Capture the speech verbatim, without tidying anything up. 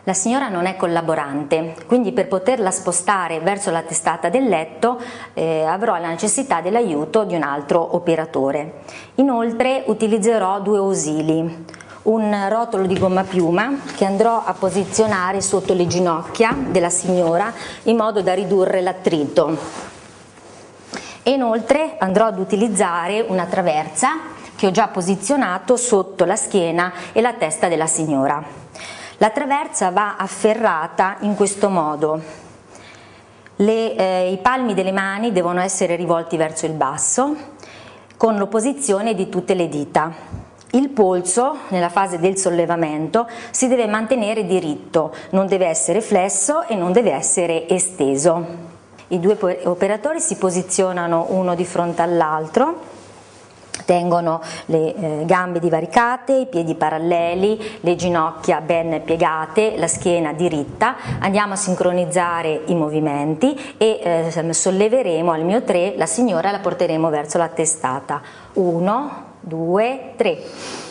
La signora non è collaborante, quindi per poterla spostare verso la testata del letto eh, avrò la necessità dell'aiuto di un altro operatore. Inoltre utilizzerò due ausili, un rotolo di gomma piuma che andrò a posizionare sotto le ginocchia della signora in modo da ridurre l'attrito. E inoltre andrò ad utilizzare una traversa che ho già posizionato sotto la schiena e la testa della signora. La traversa va afferrata in questo modo, Le, eh, i palmi delle mani devono essere rivolti verso il basso con l'opposizione di tutte le dita. Il polso nella fase del sollevamento si deve mantenere diritto, non deve essere flesso e non deve essere esteso. I due operatori si posizionano uno di fronte all'altro, tengono le eh, gambe divaricate, i piedi paralleli, le ginocchia ben piegate, la schiena diritta. Andiamo a sincronizzare i movimenti e eh, solleveremo al mio tre, la signora la porteremo verso la testata. uno, due, tre.